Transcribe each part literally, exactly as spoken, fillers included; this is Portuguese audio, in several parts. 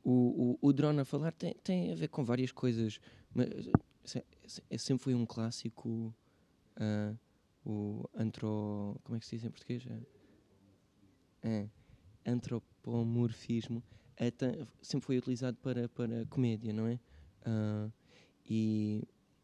o, o, o drone a falar tem, tem a ver com várias coisas, mas se- se- é, sempre foi um clássico, ah, o antro... como é que se diz em português? É, é, antropomorfismo, é ta- sempre foi utilizado para, para comédia, não é? Ah, e,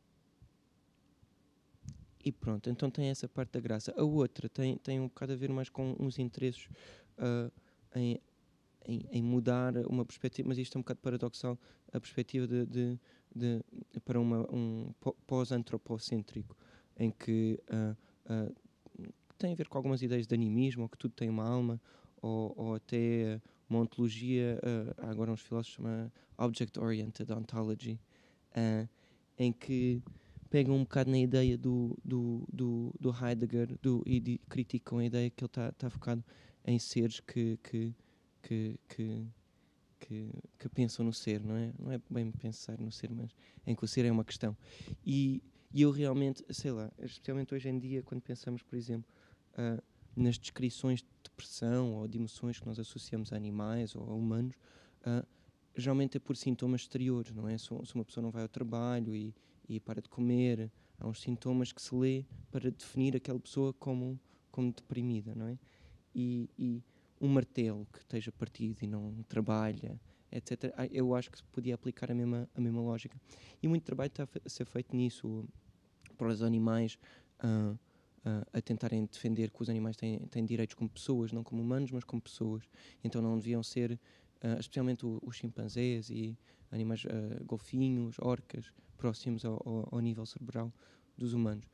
e pronto, então tem essa parte da graça. A outra tem, tem um bocado a ver mais com uns interesses ah, em, em, em mudar uma perspectiva, mas isto é um bocado paradoxal, a perspectiva de, de, de para uma, um pó- pós-antropocêntrico, em que ah, ah, tem a ver com algumas ideias de animismo, ou que tudo tem uma alma, ou, ou até uma ontologia, ah, há agora uns filósofos chamam Object-Oriented Ontology, ah, em que pegam um bocado na ideia do, do, do, do Heidegger do, e de, criticam a ideia que ele está tá focado em seres que, que, que, que, que, que pensam no ser, não é? Não é bem pensar no ser, mas em que o ser é uma questão. E, e eu realmente, sei lá, especialmente hoje em dia, quando pensamos, por exemplo, uh, nas descrições de depressão ou de emoções que nós associamos a animais ou a humanos, uh, geralmente é por sintomas exteriores, não é? Se, se uma pessoa não vai ao trabalho e, e para de comer, há uns sintomas que se lê para definir aquela pessoa como, como deprimida, não é? E, e um martelo que esteja partido e não trabalha, etcétera. Eu acho que se podia aplicar a mesma, a mesma lógica. E muito trabalho está a ser feito nisso, para os animais uh, uh, a tentarem defender que os animais têm, têm direitos como pessoas, não como humanos, mas como pessoas. Então não deviam ser, uh, especialmente o, os chimpanzés e animais, uh, golfinhos, orcas, próximos ao, ao, ao nível cerebral dos humanos.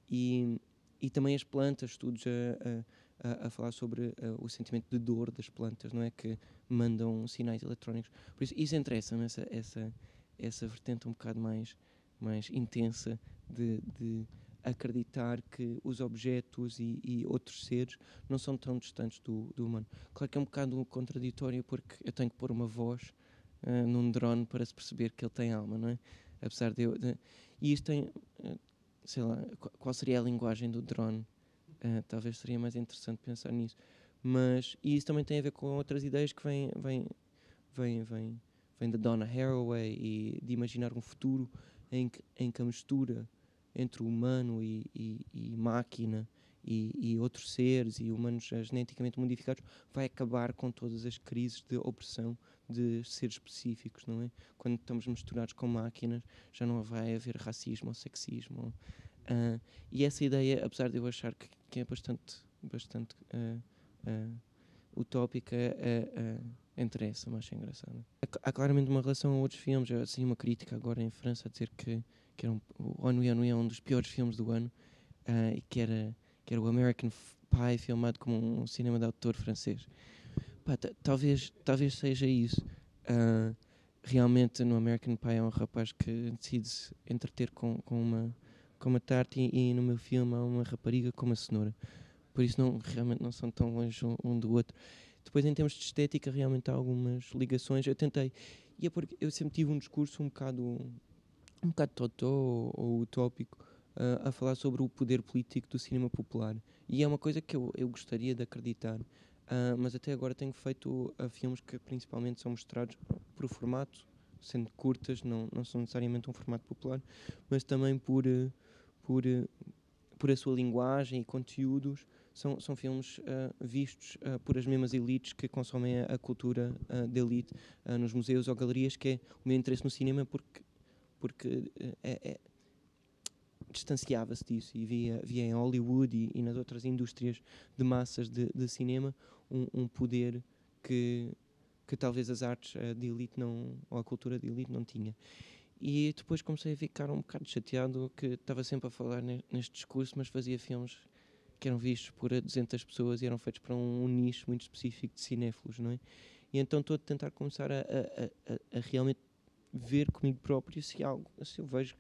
E, e também as plantas, estudos a, a, a falar sobre uh, o sentimento de dor das plantas, não é? Que mandam sinais eletrónicos. Por isso, isso interessa-me, essa, essa, essa vertente um bocado mais, mais intensa de, de acreditar que os objetos e, e outros seres não são tão distantes do, do humano. Claro que é um bocado contraditório, porque eu tenho que pôr uma voz uh, num drone para se perceber que ele tem alma, não é? Apesar de eu... De, e isto tem... Uh, sei lá, qual seria a linguagem do drone? Uh, talvez seria mais interessante pensar nisso. Mas, e isso também tem a ver com outras ideias que vêm, vêm, vêm, vêm, vêm da Donna Haraway e de imaginar um futuro em que, em que a mistura entre o humano e, e, e máquina e, e outros seres e humanos geneticamente modificados vai acabar com todas as crises de opressão de seres específicos, não é? Quando estamos misturados com máquinas já não vai haver racismo ou sexismo. Uh, e essa ideia, apesar de eu achar que, que é bastante, bastante uh, uh, utópica, uh, uh, interessa-me, acho engraçado. Há claramente uma relação a outros filmes. Eu assim uma crítica agora em França a dizer que, que era um, o Ennui Ennui é um dos piores filmes do ano, uh, e que era, que era o American Pie filmado como um cinema de autor francês. Pá, talvez, talvez seja isso. Uh, realmente no American Pie é um rapaz que decide se entreter com, com uma com uma tarte e, e no meu filme há uma rapariga com uma cenoura. Por isso não, realmente não são tão longe um, um do outro. Depois em termos de estética realmente há algumas ligações. Eu tentei, e é porque eu sempre tive um discurso um bocado um bocado totó ou, ou utópico uh, a falar sobre o poder político do cinema popular. E é uma coisa que eu, eu gostaria de acreditar. Uh, mas até agora tenho feito uh, filmes que principalmente são mostrados por formato, sendo curtas, não, não são necessariamente um formato popular, mas também por, uh, por, uh, por a sua linguagem e conteúdos. São, são filmes uh, vistos uh, por as mesmas elites que consomem a, a cultura uh, de elite uh, nos museus ou galerias, que é o meu interesse no cinema, porque, porque uh, é, é, distanciava-se disso e via, via em Hollywood e, e nas outras indústrias de massas de, de cinema um, um poder que, que talvez as artes uh, de elite não, ou a cultura de elite não tinha. E depois comecei a ficar um bocado chateado que estava sempre a falar neste discurso, mas fazia filmes que eram vistos por duzentas pessoas e eram feitos para um, um nicho muito específico de cinéfilos, não é? E então estou a tentar começar a, a, a, a realmente ver comigo próprio se, algo, se eu vejo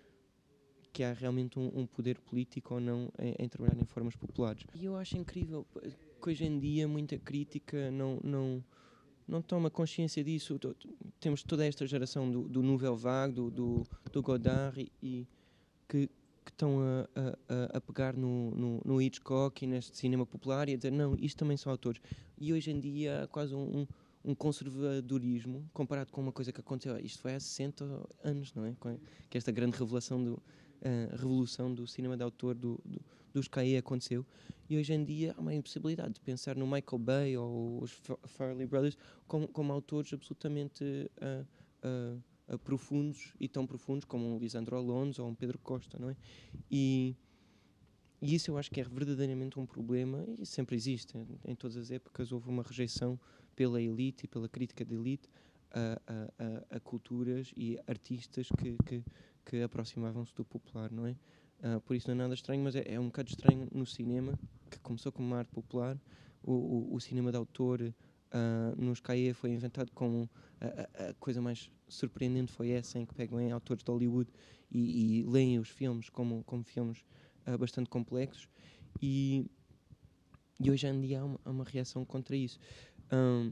que há realmente um, um poder político ou não em, em trabalhar em formas populares. E eu acho incrível que hoje em dia muita crítica não, não, não toma consciência disso. Temos toda esta geração do, do Nouvelle Vague, do, do, do Godard, e, e que, que estão a, a, a pegar no, no, no Hitchcock e neste cinema popular e a dizer, não, isto também são autores. E hoje em dia há quase um, um conservadorismo comparado com uma coisa que aconteceu. Isto foi há sessenta anos, não é? Com- Que esta grande revelação do, eh, revolução do cinema de autor do, do- dos K I aconteceu. E hoje em dia há uma impossibilidade de pensar no Michael Bay ou os Fa- Farrelly Brothers como, como autores absolutamente ah, ah, ah, profundos e tão profundos como um Lisandro Alonso ou um Pedro Costa, não é? E, e isso eu acho que é verdadeiramente um problema e sempre existe. Em, em todas as épocas houve uma rejeição pela elite e pela crítica de elite a, a, a, a culturas e artistas que, que, que aproximavam-se do popular, não é? Ah, por isso não é nada estranho, mas é, é um bocado estranho no cinema, que começou como uma arte popular, o, o, o cinema de autor ah, nos K I foi inventado como a, a, a coisa mais surpreendente foi essa, em que pegam em autores de Hollywood e, e leem os filmes como, como filmes ah, bastante complexos e, e hoje em dia há uma, há uma reação contra isso. Ahm,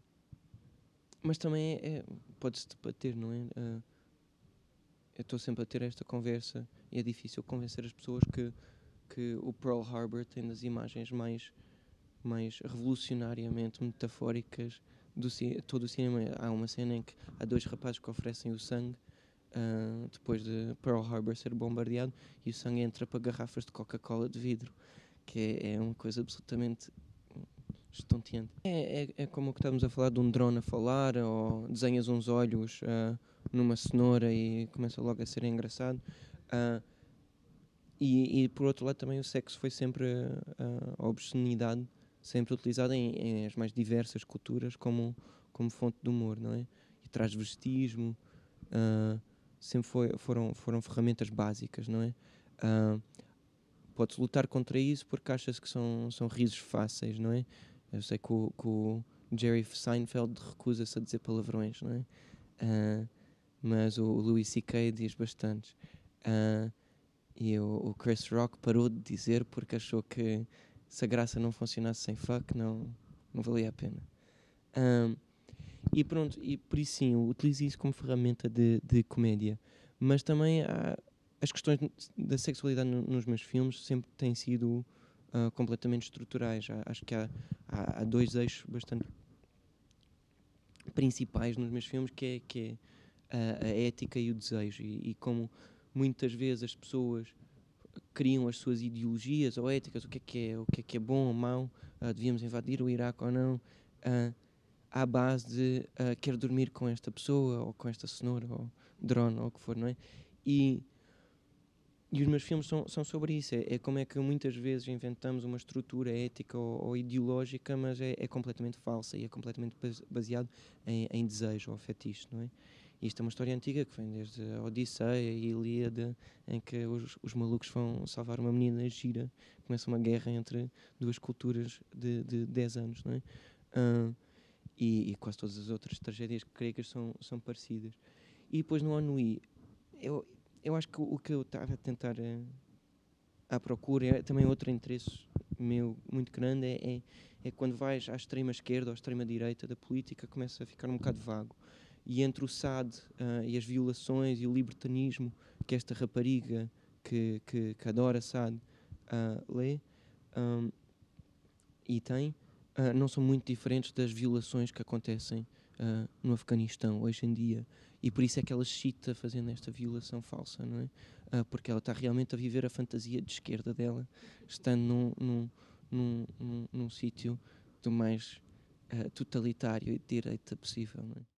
mas também é, é- pode-se debater, não é? Ah, eu estou sempre a ter esta conversa e é difícil convencer as pessoas que, que o Pearl Harbor tem das imagens mais, mais revolucionariamente metafóricas do ci- todo o cinema. Há uma cena em que há dois rapazes que oferecem o sangue ah, depois de Pearl Harbor ser bombardeado e o sangue entra para garrafas de Coca-Cola de vidro, que é, é uma coisa absolutamente estonteante. É, é, é como o que estamos a falar de um drone a falar, ou desenhas uns olhos ah, numa cenoura e começa logo a ser engraçado. Ah, e, e por outro lado também o sexo foi sempre ah, a obscenidade, sempre utilizada em, em as mais diversas culturas como, como fonte de humor, não é? E transvestismo, ah, sempre foi, foram, foram ferramentas básicas, não é? Ah, Pode-se lutar contra isso porque achas que são, são risos fáceis, não é? Eu sei que o, que o Jerry Seinfeld recusa-se a dizer palavrões, não é? Ah, mas o Louis C K diz bastantes. Ah, e o, o Chris Rock parou de dizer porque achou que se a graça não funcionasse sem fuck, não, não valia a pena. Ah, e pronto, e por isso sim, eu utilizo isso como ferramenta de, de comédia. Mas também há, as questões da sexualidade no- nos meus filmes sempre têm sido ah, completamente estruturais. Há- acho que há, há, há dois eixos bastante principais nos meus filmes, que é, que é a, a ética e o desejo. E, e como muitas vezes as pessoas criam as suas ideologias ou éticas, o que é que é, o que é, que é bom ou mau, ah, devíamos invadir o Iraque ou não, ah, à base de ah, quero dormir com esta pessoa ou com esta cenoura ou drone ou o que for, não é? E, e os meus filmes são, são sobre isso. É, é como é que muitas vezes inventamos uma estrutura ética ou, ou ideológica, mas é, é completamente falsa e é completamente baseado em, em desejo ou fetiche, não é? Isto é uma história antiga que vem desde a Odisseia e a Ilíada, em que os, os malucos vão salvar uma menina gira, começa uma guerra entre duas culturas de, de dez anos, não é? Ah, e, e quase todas as outras tragédias gregas são, são parecidas. E depois no Ennui, eu, eu acho que o, o que eu estava a tentar eh, à procura, é também outro interesse meu muito grande, é, é, é quando vais à extrema esquerda ou à extrema direita da política, começa a ficar um bocado vago. E entre o S A D ah, e as violações e o libertanismo que esta rapariga que, que, que adora S A D ah, lê, ahm, e tem, ah, não são muito diferentes das violações que acontecem ah, no Afeganistão hoje em dia. E por isso é que ela cita fazendo esta violação falsa, não é? Ah, porque ela está realmente a viver a fantasia de esquerda dela, estando num, num, num, num, num sítio do mais ah, totalitário e de direita possível, não é?